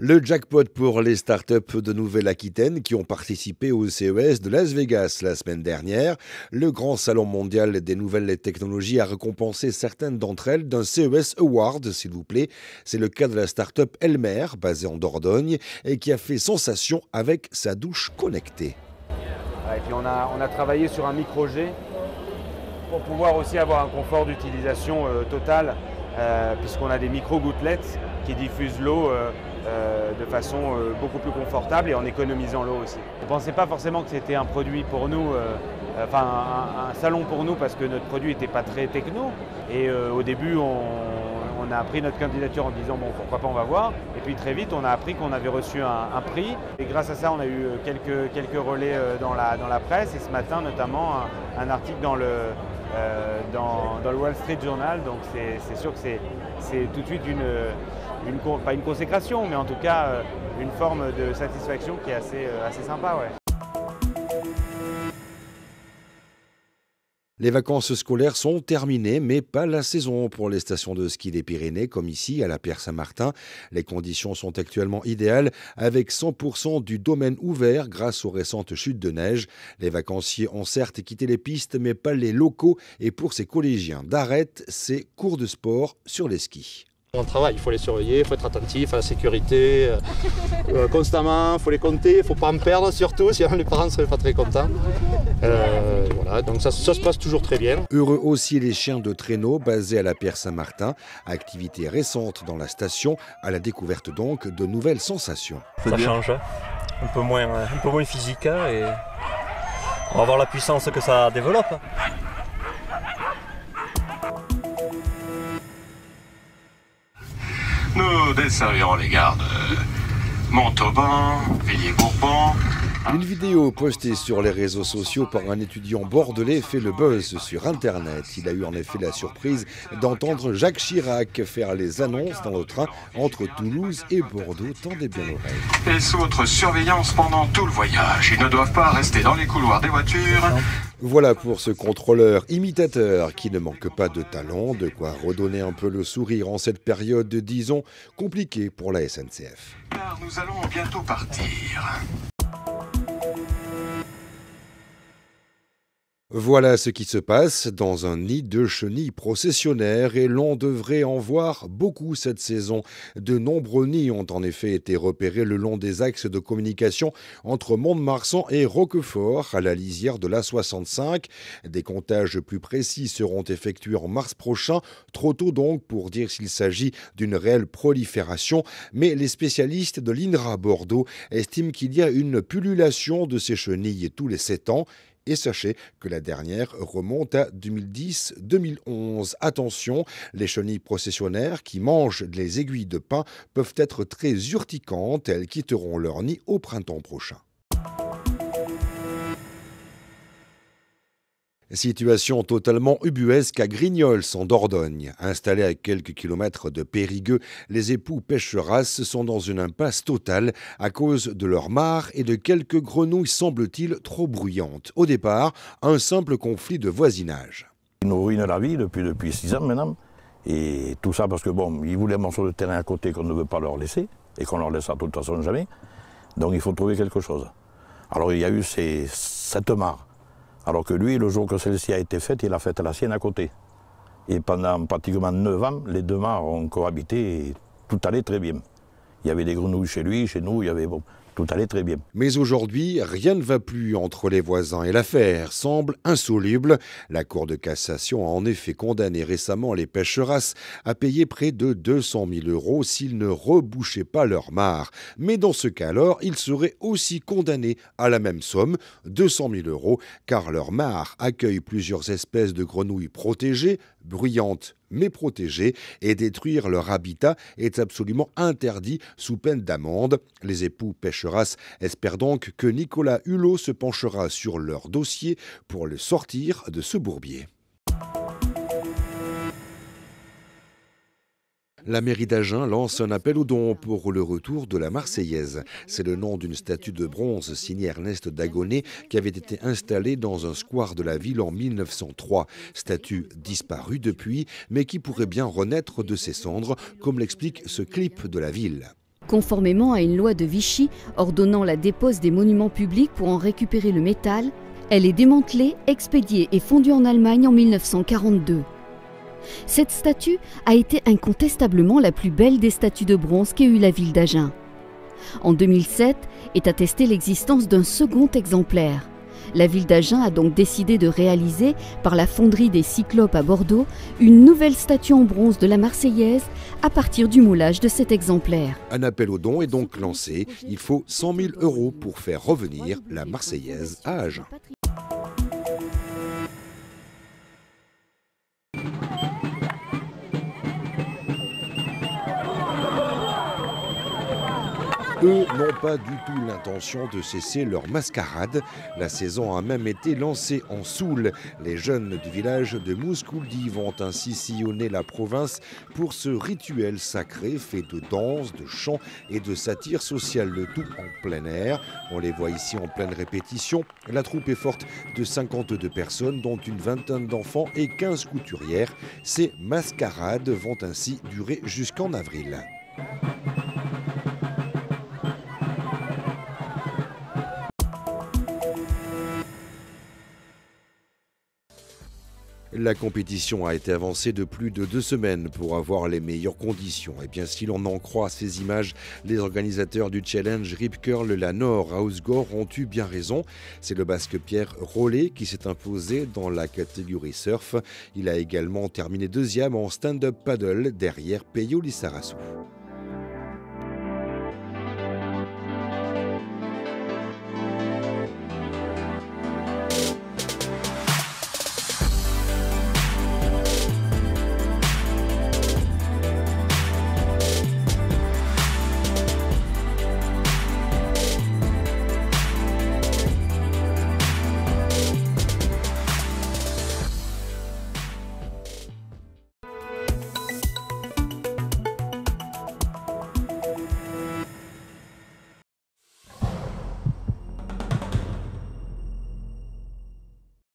Le jackpot pour les startups de Nouvelle-Aquitaine qui ont participé au CES de Las Vegas la semaine dernière. Le grand salon mondial des nouvelles technologies a récompensé certaines d'entre elles d'un CES Award, s'il vous plaît. C'est le cas de la startup Elmer, basée en Dordogne, et qui a fait sensation avec sa douche connectée. Et puis on a travaillé sur un micro-jet pour pouvoir aussi avoir un confort d'utilisation total, puisqu'on a des micro-gouttelettes qui diffusent l'eau de façon beaucoup plus confortable et en économisant l'eau aussi. On ne pensait pas forcément que c'était un produit pour nous, un salon pour nous, parce que notre produit n'était pas très techno. Et au début, on a pris notre candidature en disant bon, pourquoi pas, on va voir. Et puis très vite, on a appris qu'on avait reçu un prix. Et grâce à ça, on a eu quelques relais dans la presse. Et ce matin, notamment, un article dans le Wall Street Journal. Donc c'est sûr que c'est tout de suite pas une consécration, mais en tout cas une forme de satisfaction qui est assez sympa. Ouais. Les vacances scolaires sont terminées, mais pas la saison pour les stations de ski des Pyrénées, comme ici à la Pierre-Saint-Martin. Les conditions sont actuellement idéales, avec 100% du domaine ouvert grâce aux récentes chutes de neige. Les vacanciers ont certes quitté les pistes, mais pas les locaux. Et pour ces collégiens d'Arrête, c'est cours de sport sur les skis. On travaille, il faut les surveiller, il faut être attentif à la sécurité, constamment, il faut les compter, il ne faut pas en perdre surtout, sinon les parents ne seraient pas très contents. Voilà, donc ça se passe toujours très bien. Heureux aussi les chiens de traîneau basés à la Pierre-Saint-Martin, activité récente dans la station, à la découverte donc de nouvelles sensations. Ça change, un peu moins physique et on va voir la puissance que ça développe. Nous desservirons les gares de Montauban, Villiers-Bourbon. Une vidéo postée sur les réseaux sociaux par un étudiant bordelais fait le buzz sur Internet. Il a eu en effet la surprise d'entendre Jacques Chirac faire les annonces dans le train entre Toulouse et Bordeaux. Tendez bien l'oreille. Et sous votre surveillance pendant tout le voyage. Ils ne doivent pas rester dans les couloirs des voitures. Voilà pour ce contrôleur imitateur qui ne manque pas de talent, de quoi redonner un peu le sourire en cette période, disons, compliquée pour la SNCF. Car nous allons bientôt partir. Voilà ce qui se passe dans un nid de chenilles processionnaires et l'on devrait en voir beaucoup cette saison. De nombreux nids ont en effet été repérés le long des axes de communication entre Mont-de-Marsan et Roquefort à la lisière de l'A65. Des comptages plus précis seront effectués en mars prochain, trop tôt donc pour dire s'il s'agit d'une réelle prolifération, mais les spécialistes de l'INRA Bordeaux estiment qu'il y a une pullulation de ces chenilles tous les 7 ans. Et sachez que la dernière remonte à 2010-2011. Attention, les chenilles processionnaires qui mangent les aiguilles de pin peuvent être très urticantes. Elles quitteront leur nid au printemps prochain. Situation totalement ubuesque à Grignols, en Dordogne. Installés à quelques kilomètres de Périgueux, les époux pêcheras sont dans une impasse totale à cause de leur mare et de quelques grenouilles, semble-t-il, trop bruyantes. Au départ, un simple conflit de voisinage. Ils nous ruinent la vie depuis 6 ans maintenant. Et tout ça parce que bon, ils voulaient un morceau de terrain à côté qu'on ne veut pas leur laisser et qu'on leur laissera de toute façon jamais. Donc il faut trouver quelque chose. Alors il y a eu cette mare. Alors que lui, le jour que celle-ci a été faite, il a fait la sienne à côté. Et pendant pratiquement 9 ans, les deux mares ont cohabité et tout allait très bien. Il y avait des grenouilles chez lui, chez nous, il y avait tout allait très bien. Mais aujourd'hui, rien ne va plus entre les voisins et l'affaire semble insoluble. La Cour de cassation a en effet condamné récemment les pêcheras à payer près de 200 000 € s'ils ne rebouchaient pas leur mare. Mais dans ce cas alors, ils seraient aussi condamnés à la même somme, 200 000 €, car leur mare accueille plusieurs espèces de grenouilles protégées, bruyantes mais protégées, et détruire leur habitat est absolument interdit sous peine d'amende. Les époux pêcheras espèrent donc que Nicolas Hulot se penchera sur leur dossier pour le sortir de ce bourbier. La mairie d'Agen lance un appel aux dons pour le retour de la Marseillaise. C'est le nom d'une statue de bronze signée Ernest Dagonet qui avait été installée dans un square de la ville en 1903. Statue disparue depuis, mais qui pourrait bien renaître de ses cendres, comme l'explique ce clip de la ville. Conformément à une loi de Vichy ordonnant la dépose des monuments publics pour en récupérer le métal, elle est démantelée, expédiée et fondue en Allemagne en 1942. Cette statue a été incontestablement la plus belle des statues de bronze qu'ait eue la ville d'Agen. En 2007 est attestée l'existence d'un second exemplaire. La ville d'Agen a donc décidé de réaliser, par la fonderie des Cyclopes à Bordeaux, une nouvelle statue en bronze de la Marseillaise à partir du moulage de cet exemplaire. Un appel aux dons est donc lancé. Il faut 100 000 € pour faire revenir la Marseillaise à Agen. Eux n'ont pas du tout l'intention de cesser leur mascarade. La saison a même été lancée en Soule. Les jeunes du village de Mouscouldi vont ainsi sillonner la province pour ce rituel sacré fait de danse, de chants et de satire sociale, le tout en plein air. On les voit ici en pleine répétition. La troupe est forte de 52 personnes, dont une vingtaine d'enfants et 15 couturières. Ces mascarades vont ainsi durer jusqu'en avril. La compétition a été avancée de plus de 2 semaines pour avoir les meilleures conditions. Et bien, si l'on en croit ces images, les organisateurs du challenge Rip Curl La Nord à Housegor ont eu bien raison. C'est le Basque Pierre Rollet qui s'est imposé dans la catégorie surf. Il a également terminé deuxième en stand-up paddle derrière Peyo Lissarassou.